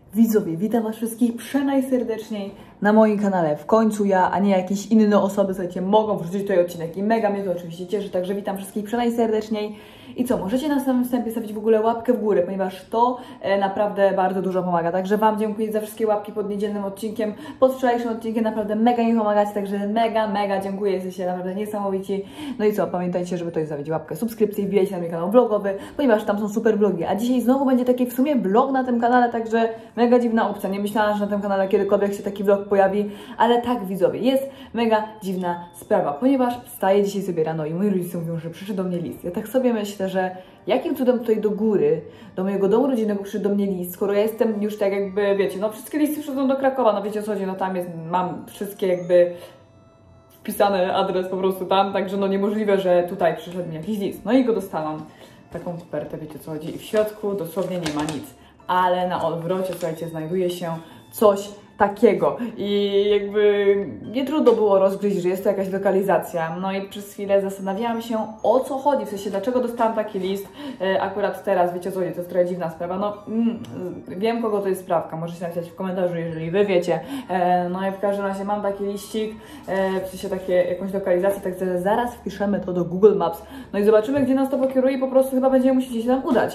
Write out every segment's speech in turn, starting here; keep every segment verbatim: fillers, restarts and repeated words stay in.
Widzowie, witam was wszystkich przenajserdeczniej na moim kanale. W końcu ja, a nie jakieś inne osoby, słuchajcie, mogą wrzucić tutaj odcinek i mega mnie to oczywiście cieszy, także witam wszystkich przenajserdeczniej. I co, możecie na samym wstępie stawić w ogóle łapkę w górę, ponieważ to e, naprawdę bardzo dużo pomaga. Także wam dziękuję za wszystkie łapki pod niedzielnym odcinkiem, pod wczorajszym odcinkiem, naprawdę mega mi pomagacie, także mega, mega dziękuję, jesteście naprawdę niesamowici. No i co, pamiętajcie, żeby tutaj zostawić łapkę, subskrypcję i wbijajcie na mój kanał vlogowy, ponieważ tam są super vlogi. A dzisiaj znowu będzie taki w sumie vlog na tym kanale, także mega dziwna opcja. Nie myślałam, że na tym kanale kiedykolwiek się taki vlog pojawi, ale tak, widzowie, jest mega dziwna sprawa, ponieważ wstaję dzisiaj sobie rano i moi rodzice mówią, że przyszedł do mnie list. Ja tak sobie myślę, że jakim cudem tutaj do góry, do mojego domu rodzinnego przyszedł do mnie list, skoro ja jestem już tak jakby, wiecie, no wszystkie listy przychodzą do Krakowa, no wiecie o co chodzi, no tam jest, mam wszystkie jakby wpisany adres po prostu tam, także no niemożliwe, że tutaj przyszedł mi jakiś list. No i go dostałam, taką kopertę, wiecie o co chodzi, i w środku dosłownie nie ma nic, ale na odwrocie, słuchajcie, znajduje się coś takiego i jakby nie trudno było rozgryźć, że jest to jakaś lokalizacja. No i przez chwilę zastanawiałam się, o co chodzi, w sensie dlaczego dostałam taki list e, akurat teraz, wiecie o co chodzi, to jest trochę dziwna sprawa. No mm, wiem, kogo to jest sprawka, możecie napisać w komentarzu, jeżeli wy wiecie. E, no i w każdym razie mam taki liścik, e, w sensie takie jakąś lokalizację, także zaraz wpiszemy to do Google Maps, no i zobaczymy, gdzie nas to pokieruje i po prostu chyba będziemy musieli się tam udać.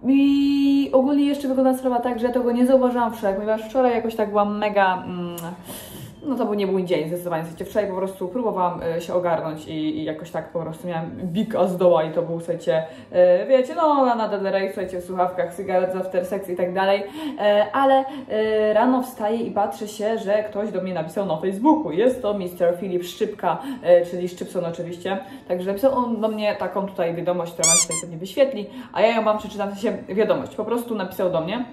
I ogólnie jeszcze wygląda sprawa tak, że ja tego nie zauważyłam wczoraj, ponieważ wczoraj jakoś tak byłam mega, mm, no to był nie był dzień zdecydowanie, słuchajcie, wczoraj po prostu próbowałam y, się ogarnąć i, i jakoś tak po prostu miałam big as doła i to był, słuchajcie, y, wiecie, no Lana Del Rey, słuchajcie, w słuchawkach, cygaret, after sex i tak dalej, y, ale y, rano wstaję i patrzę się, że ktoś do mnie napisał na Facebooku, jest to mister Filip Szczypka, y, czyli Szczypson oczywiście, także napisał on do mnie taką tutaj wiadomość, która ma się tutaj pewnie wyświetli, a ja ją wam przeczytam, w sensie wiadomość, po prostu napisał do mnie,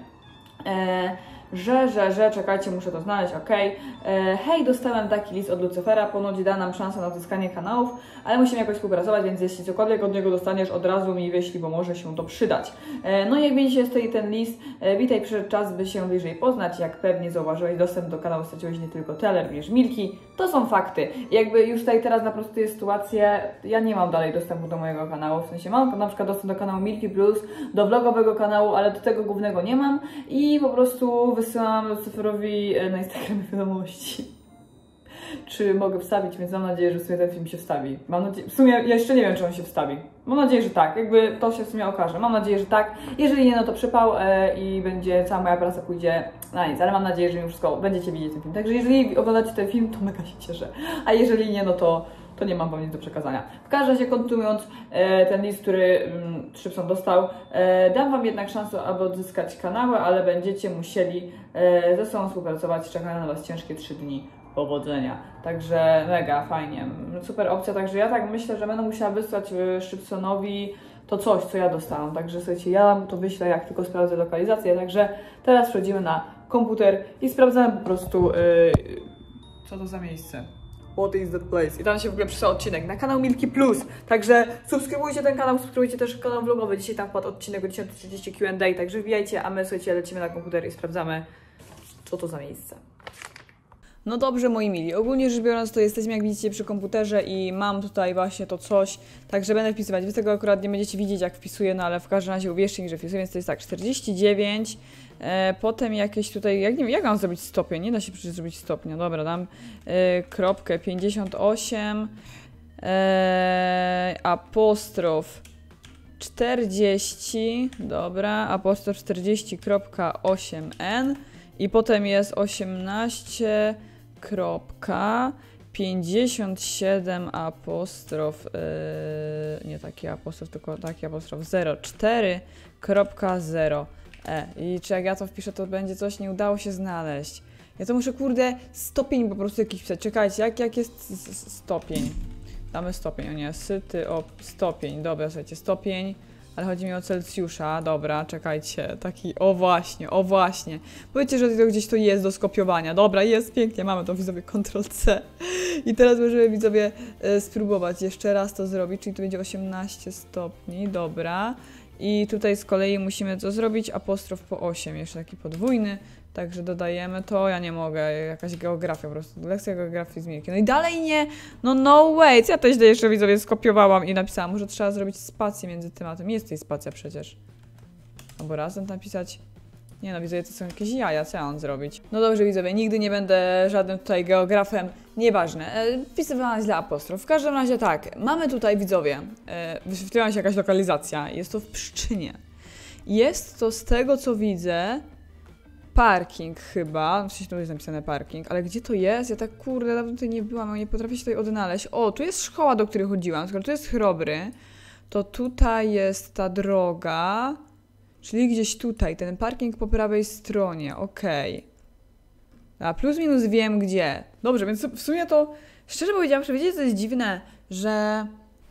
y, że, że, że, czekajcie, muszę to znaleźć, ok. E, hej, dostałem taki list od Lucyfera, ponoć da nam szansę na uzyskanie kanałów, ale musimy jakoś współpracować, więc jeśli cokolwiek od niego dostaniesz, od razu mi wyślij, bo może się to przydać. E, no i jak widzicie, stoi ten list, e, witaj, przyszedł czas, by się bliżej poznać, jak pewnie zauważyłeś, dostęp do kanału straciłeś nie tylko ty, ale również Milki, to są fakty. Jakby już tutaj teraz na prostu jest sytuacja, ja nie mam dalej dostępu do mojego kanału, w sensie mam na przykład dostęp do kanału Milki Plus, do vlogowego kanału, ale do tego głównego nie mam i po prostu wysyłam Lucyferowi na Instagramie wiadomości, czy mogę wstawić, więc mam nadzieję, że w sumie ten film się wstawi. Mam nadzieję, w sumie ja jeszcze nie wiem, czy on się wstawi. Mam nadzieję, że tak, jakby to się w sumie okaże. Mam nadzieję, że tak. Jeżeli nie, no to przypał e, i będzie, cała moja praca pójdzie na nic, ale mam nadzieję, że mimo wszystko będziecie widzieć ten film. Także jeżeli oglądacie ten film, to mega się cieszę. A jeżeli nie, no to to nie mam wam nic do przekazania. W każdym razie, kontynuując e, ten list, który mm, Szczypson dostał, e, dam wam jednak szansę, aby odzyskać kanały, ale będziecie musieli e, ze sobą współpracować. Czekają na was ciężkie trzy dni powodzenia. Także mega, fajnie. Super opcja, także ja tak myślę, że będę musiała wysłać e, Szczypsonowi to coś, co ja dostałam. Także słuchajcie, ja mu to wyślę, jak tylko sprawdzę lokalizację. Także teraz przechodzimy na komputer i sprawdzamy po prostu, e, co to za miejsce. What is that place? I tam się w ogóle przysłał odcinek na kanał Milki Plus. Także subskrybujcie ten kanał, subskrybujcie też kanał vlogowy. Dzisiaj tam wpadł odcinek o dziesiąta trzydzieści Q and A, także wbijajcie, a my, słuchajcie, lecimy na komputer i sprawdzamy, co to za miejsce. No dobrze, moi mili, ogólnie rzecz biorąc, to jesteśmy, jak widzicie, przy komputerze i mam tutaj właśnie to coś, także będę wpisywać. Wy tego akurat nie będziecie widzieć, jak wpisuję, no ale w każdym razie uwierzcie mi, że wpisuję, więc to jest tak, czterdzieści dziewięć, e, potem jakieś tutaj, jak nie wiem, jak mam zrobić stopień, nie da się przecież zrobić stopnia, dobra, dam e, kropkę pięćdziesiąt osiem, e, apostrof czterdzieści, dobra, apostrof czterdzieści kropka osiem n i potem jest osiemnaście kropka pięćdziesiąt siedem apostrof, yy, nie taki apostrof, tylko taki apostrof zero cztery kropka zero e. I czy jak ja to wpiszę, to będzie coś, nie udało się znaleźć. Ja to muszę, kurde, stopień po prostu jakiś pisać. Czekajcie, jak, jak jest stopień? Damy stopień, o nie, syty, o, stopień, dobra, słuchajcie, stopień. Ale chodzi mi o Celsjusza, dobra, czekajcie, taki, o właśnie, o właśnie. Powiedzcie, że to gdzieś to jest do skopiowania, dobra, jest, pięknie, mamy to, widzowie, kontrol C. I teraz możemy, widzowie, e, spróbować jeszcze raz to zrobić, czyli to będzie osiemnaście stopni, dobra. I tutaj z kolei musimy co zrobić? Apostrof po osiem, jeszcze taki podwójny. Także dodajemy to, ja nie mogę, jakaś geografia po prostu, lekcja geografii z Milki. No i dalej nie, no no way, ja to źle jeszcze, widzowie, skopiowałam i napisałam, może trzeba zrobić spację między tym a tym. Jest tutaj spacja przecież. Albo razem napisać. Nie no, widzowie, to są jakieś jaja, co ja mam zrobić? No dobrze, widzowie, nigdy nie będę żadnym tutaj geografem, nieważne. E, wpisywałam źle apostrof. W każdym razie tak, mamy tutaj, widzowie, e, wyświetliła się jakaś lokalizacja, jest to w Pszczynie. Jest to z tego, co widzę, parking chyba, w sensie tu jest napisane parking, ale gdzie to jest? Ja tak kurde, dawno tutaj nie byłam, nie potrafię się tutaj odnaleźć. O, tu jest szkoła, do której chodziłam, skoro tu jest Chrobry, to tutaj jest ta droga, czyli gdzieś tutaj, ten parking po prawej stronie, okej. Okay. A plus minus wiem gdzie. Dobrze, więc w sumie to, szczerze powiedziawszy, wiecie co jest dziwne, że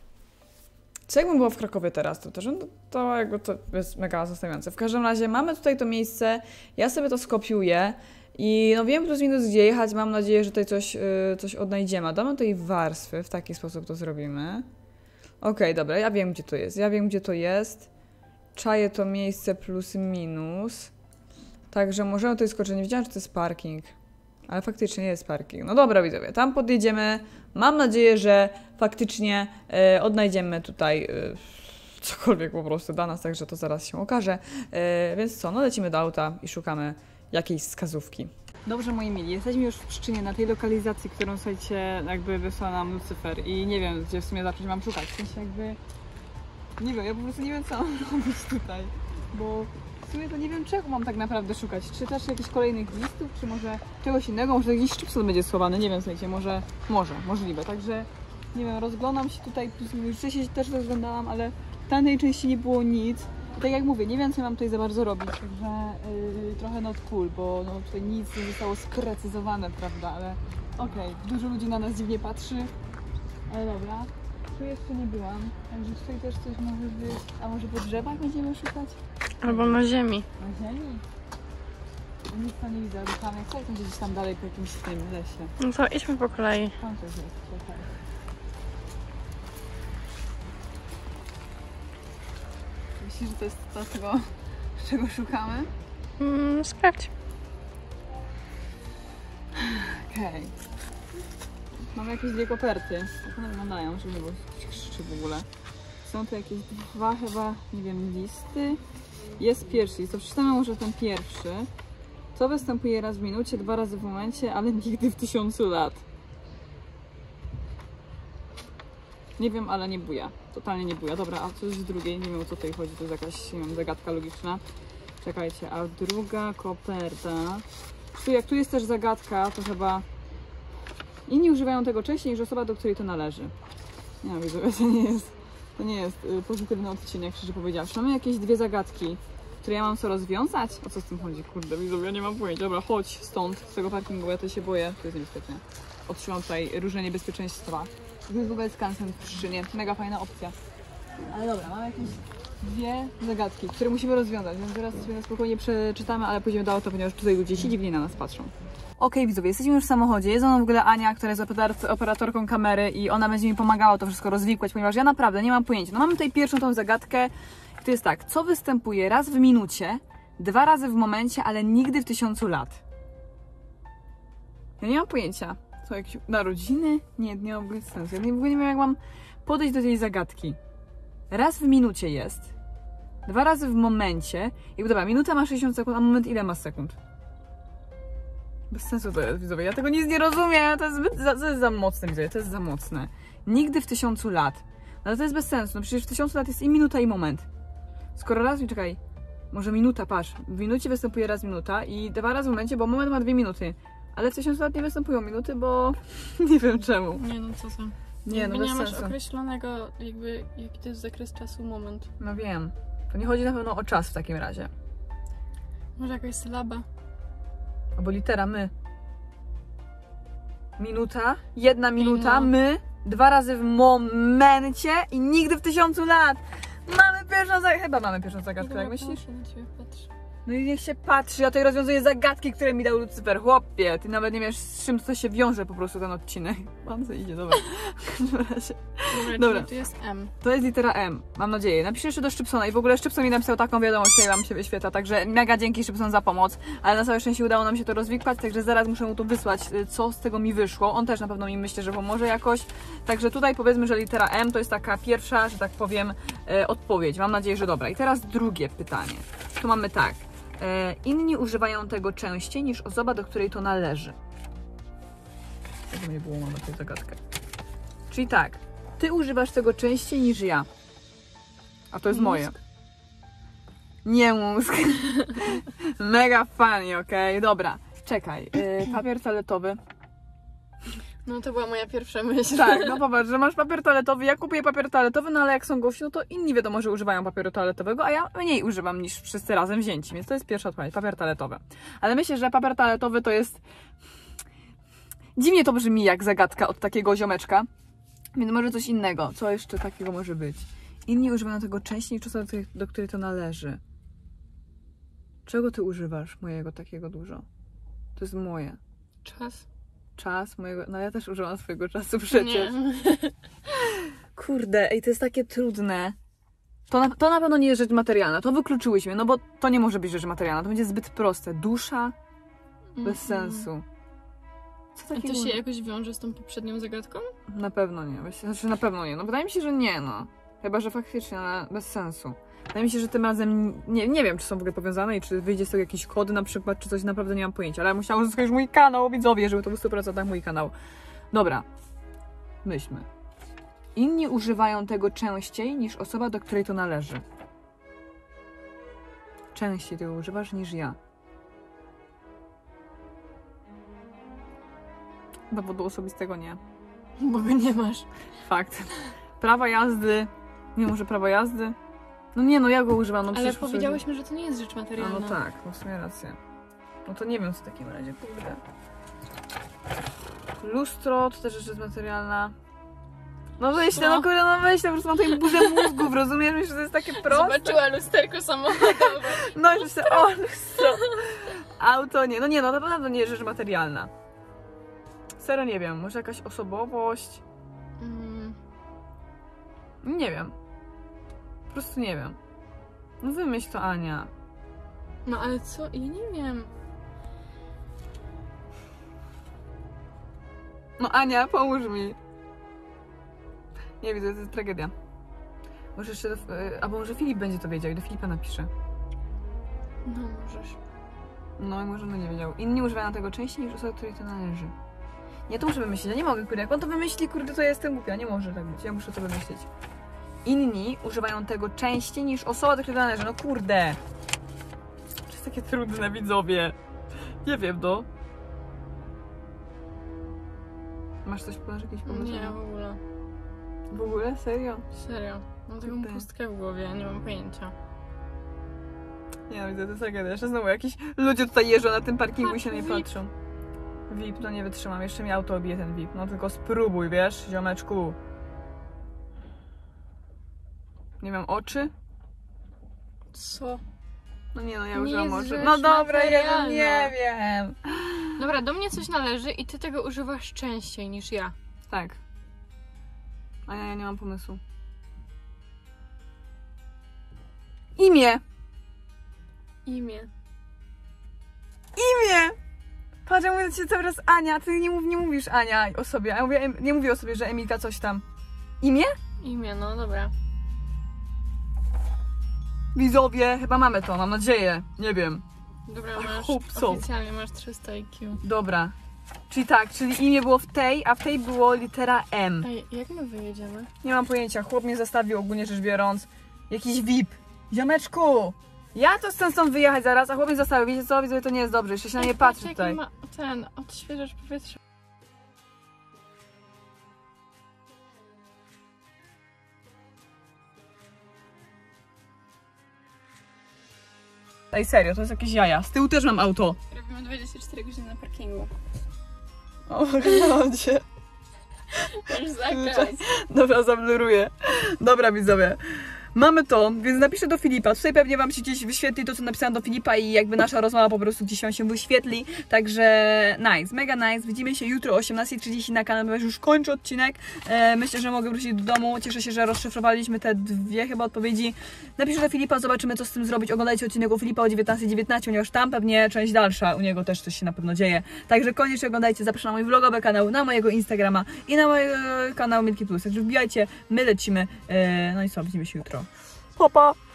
co jakbym była w Krakowie teraz, to też no, to jakby to jest mega zastanawiające. W każdym razie mamy tutaj to miejsce, ja sobie to skopiuję i no wiem plus minus gdzie jechać, mam nadzieję, że tutaj coś, yy, coś odnajdziemy. Damy tutaj warstwy, w taki sposób to zrobimy. Okej, okay, dobra, ja wiem gdzie to jest, ja wiem gdzie to jest. Czaję to miejsce plus minus. Także możemy tutaj skoczyć, nie wiedziałam, czy to jest parking. Ale faktycznie jest parking. No dobra, widzowie, tam podjedziemy. Mam nadzieję, że faktycznie e, odnajdziemy tutaj e, cokolwiek po prostu dla nas, także to zaraz się okaże. E, więc co, no lecimy do auta i szukamy jakiejś wskazówki. Dobrze, moi mili, jesteśmy już w Pszczynie, na tej lokalizacji, którą, słuchajcie, jakby wysłał nam Lucyfer i nie wiem, gdzie w sumie zacząć mam szukać. W sensie jakby... Nie wiem, ja po prostu nie wiem, co mam robić tutaj, bo w sumie to nie wiem, czego mam tak naprawdę szukać. Czy też jakichś kolejnych listów, czy może czegoś innego, może jakiś szczypson będzie schowany, nie wiem, słuchajcie, może, może, możliwe. Także, nie wiem, rozglądam się tutaj, już wcześniej się też rozglądałam, ale w tamtej części nie było nic. I tak jak mówię, nie wiem, co mam tutaj za bardzo robić, także yy, trochę not cool, bo no, tutaj nic nie zostało sprecyzowane, prawda, ale okej, okay, dużo ludzi na nas dziwnie patrzy, ale dobra. Tu jeszcze nie byłam, także tutaj też coś może być. A może po drzewach będziemy szukać? Albo na ziemi. Na ziemi? No nic tam nie widzę, ale tam jak coś będzie gdzieś tam dalej po jakimś tym lesie. No to idźmy po kolei. Tam coś jest, czekaj. Myślisz, że to jest to, czego, czego szukamy? Mm, sprawdź. Okej. Okay. Mamy jakieś dwie koperty. Jak one wyglądają, żeby nie było krzyczy w ogóle. Są tu jakieś dwa chyba, nie wiem, listy. Jest pierwszy, to przeczytamy może ten pierwszy. Co występuje raz w minucie, dwa razy w momencie, ale nigdy w tysiącu lat. Nie wiem, ale nie buja. Totalnie nie buja. Dobra, a coś z drugiej, nie wiem o co tutaj chodzi, to jest jakaś, nie wiem, zagadka logiczna. Czekajcie, a druga koperta. Tu, jak tu jest też zagadka, to chyba... Inni używają tego częściej niż osoba, do której to należy. Nie wiem, widzowie, to nie jest, to nie jest y, pozytywny odcinek, szczerze powiedziawszy. Mamy jakieś dwie zagadki, które ja mam co rozwiązać. O co z tym chodzi? Kurde, widzowie, ja nie mam pojęcia. Dobra, chodź stąd, z tego parkingu, bo ja to się boję. To jest niebezpieczne. Otrzymam tutaj różne niebezpieczeństwa. To jest w ogóle skansen w Pszczynie. Mega fajna opcja. Ale dobra, mamy jakieś dwie zagadki, które musimy rozwiązać, więc teraz sobie na spokojnie przeczytamy, ale pójdziemy do auta, ponieważ tutaj ludzie się dziwnie na nas patrzą. Okej, okay, widzowie, jesteśmy już w samochodzie. Jest ona w ogóle Ania, która jest operatorką kamery i ona będzie mi pomagała to wszystko rozwikłać, ponieważ ja naprawdę nie mam pojęcia. No mamy tutaj pierwszą tą zagadkę, to jest tak, co występuje raz w minucie, dwa razy w momencie, ale nigdy w tysiącu lat. Ja nie mam pojęcia. Są jakieś narodziny? Nie, nie ma w ogóle sensu. Ja w ogóle nie wiem, jak mam podejść do tej zagadki. Raz w minucie jest, dwa razy w momencie. I dobra, minuta ma sześćdziesiąt sekund, a moment ile ma sekund? Bez sensu to jest, widzowie. Ja tego nic nie rozumiem. To jest, zbyt, za, to jest za mocne, widzowie. To jest za mocne. Nigdy w tysiącu lat. Ale to jest bez sensu. No przecież w tysiącu lat jest i minuta, i moment. Skoro raz mi, czekaj. Może minuta, patrz. W minucie występuje raz minuta i dwa razy w momencie, bo moment ma dwie minuty. Ale w tysiącu lat nie występują minuty, bo nie wiem czemu. Nie no, co tam? Nie, no nie bez masz sensu. określonego jakby, jaki to jest zakres czasu, moment. No wiem. To nie chodzi na pewno o czas w takim razie. Może jakaś sylaba? Albo litera my. Minuta, jedna minuta, no. my, dwa razy w momencie i nigdy w tysiącu lat. Mamy pierwszą zagadkę. Chyba mamy pierwszą zagadkę, jak myślisz? Na ciebie patrzę. No i niech się patrzy, ja tutaj rozwiązuję zagadki, które mi dał Lucyfer. Chłopie, ty nawet nie wiesz, z czym to się wiąże po prostu ten odcinek. Pan co idzie, dobra. Dobra, dobra. Tu jest M. To jest litera M, mam nadzieję. Napiszę jeszcze do Szczypsona i w ogóle Szczypson mi napisał taką wiadomość, która wam się wyświetla, także mega dzięki Szczypson za pomoc. Ale na całe szczęście udało nam się to rozwikłać, także zaraz muszę mu to wysłać, co z tego mi wyszło. On też na pewno mi myślę, że pomoże jakoś. Także tutaj powiedzmy, że litera M to jest taka pierwsza, że tak powiem, e, odpowiedź. Mam nadzieję, że dobra. I teraz drugie pytanie. Tu mamy tak. E, inni używają tego częściej niż osoba, do której to należy. Żeby nie było, mam na tę zagadkę. Czyli tak, ty używasz tego częściej niż ja. A to jest Mózg. moje. Nie mózg. Mega funny, okej? Okay? Dobra, czekaj. Yy, papier toaletowy. No to była moja pierwsza myśl. Tak, no popatrz, że masz papier toaletowy, ja kupuję papier toaletowy, no ale jak są gości, no to inni wiadomo, że używają papieru toaletowego, a ja mniej używam niż wszyscy razem wzięci, więc to jest pierwsza odpowiedź, papier toaletowy. Ale myślę, że papier toaletowy to jest... Dziwnie to brzmi jak zagadka od takiego ziomeczka, więc może coś innego. Co jeszcze takiego może być? Inni używają tego częściej niż osoba, do której to należy. Czego ty używasz mojego takiego dużo? To jest moje. Czas. Czas mojego... No ja też używam swojego czasu przecież. Nie. Kurde, ej, to jest takie trudne. To na, to na pewno nie jest rzecz materialna. To wykluczyłyśmy, no bo to nie może być rzecz materialna. To będzie zbyt proste. Dusza? Bez sensu. Co A takiego? to się jakoś wiąże z tą poprzednią zagadką? Na pewno nie. Myślę, znaczy na pewno nie. No wydaje mi się, że nie, no. Chyba, że faktycznie, ale bez sensu. Wydaje mi się, że tym razem nie, nie wiem, czy są w ogóle powiązane i czy wyjdzie z tego jakiś kod na przykład, czy coś, naprawdę nie mam pojęcia. Ale musiałam uzyskać mój kanał, widzowie, żeby to był sto procent mój kanał. Dobra. Myślmy. Inni używają tego częściej niż osoba, do której to należy. Częściej tego używasz niż ja. Dowodu osobistego nie. Bo go nie masz. Fakt. Prawa jazdy. Nie, może prawa jazdy? No nie, no ja go używam. No Ale przecież powiedziałyśmy, że to nie jest rzecz A materialna. no tak, no w sumie rację. No to nie wiem co w takim razie, kurde. Lustro to też rzecz jest materialna. No myślę, no, No. no kurde, no myślę, po prostu mam tutaj burzę mózgów, rozumiesz? Myślę, że to jest takie proste. Zobaczyła lusterko samochodowe. No i myślę, o lustro. Auto nie, no nie, no to na pewno nie jest rzecz materialna. Serio nie wiem, może jakaś osobowość? Mm. Nie wiem. Po prostu nie wiem. No wymyśl to, Ania. No ale co? Ja nie wiem. No Ania, pomóż mi. Nie widzę, to jest tragedia. Może jeszcze, do, albo może Filip będzie to wiedział i do Filipa napiszę. No możesz. No i może on nie wiedział. Inni używają tego częściej niż osoba, której to należy. Nie, to muszę wymyślić, ja nie mogę, kurde. Jak on to wymyśli, kurde, to ja jestem głupia. Nie może tak być, ja muszę to wymyślić. Inni używają tego częściej niż osoba, do której to należy. No kurde. To jest takie trudne, widzowie. Nie wiem, no. Masz coś, masz jakieś pomysły? Nie, w ogóle. W ogóle? Serio? Serio. Mam taką Kurde. pustkę w głowie, nie mam pojęcia. Nie no, widzę, to jest tragedia. Jeszcze znowu jakiś ludzie tutaj jeżdżą na tym parkingu i się na mnie V I P. patrzą. V I P, to nie wytrzymam. Jeszcze mi auto obije ten V I P. No tylko spróbuj, wiesz, ziomeczku. Nie wiem, oczy? Co? No nie no, ja Nie użyłam jest oczy. rzecz No dobra, ja no materialna. nie wiem. Dobra, do mnie coś należy i ty tego używasz częściej niż ja. Tak. A ja, ja nie mam pomysłu. Imię! Imię. Imię! Patrz, ja mówię do ciebie cały czas Ania, ty nie, mów, nie mówisz Ania o sobie. Ja mówię, nie mówię o sobie, że Emilka coś tam. Imię? Imię, no dobra. Widzowie, chyba mamy to, mam nadzieję. Nie wiem. Dobra, I masz, hope so. oficjalnie masz trzysta I Q. Dobra. Czyli tak, czyli imię było w tej, a w tej było litera M. Ej, jak my wyjedziemy? Nie mam pojęcia, chłop mnie zastawił ogólnie rzecz biorąc. Jakiś V I P. Ziomeczku! Ja to chcę stąd wyjechać zaraz, a chłop mnie zastawił. Wiecie co, widzowie, to nie jest dobrze, jeszcze się na mnie patrz, patrzy jaki tutaj. ma ten odświeżacz powietrza. Ej, serio, to jest jakieś jaja. Z tyłu też mam auto. Robimy dwadzieścia cztery godziny na parkingu. O, wyglądzie. Już zakaz. Dobra, zabluruję. Dobra, widzowie. Mamy to, więc napiszę do Filipa. Tutaj pewnie wam się gdzieś wyświetli to, co napisałam do Filipa i jakby nasza rozmowa po prostu gdzieś wam się wyświetli. Także nice, mega nice. Widzimy się jutro o osiemnastej trzydzieści na kanale, ponieważ już kończę odcinek. E, myślę, że mogę wrócić do domu. Cieszę się, że rozszyfrowaliśmy te dwie chyba odpowiedzi. Napiszę do Filipa, zobaczymy, co z tym zrobić. Oglądajcie odcinek u Filipa o dziewiętnastej dziewiętnaście, ponieważ tam pewnie część dalsza, u niego też coś się na pewno dzieje. Także koniecznie oglądajcie, zapraszam na mój vlogowy kanał, na mojego Instagrama i na mój e, kanał Milky Plus. Także wbijajcie, my lecimy. E, no i co, widzimy się jutro. Pa, pa!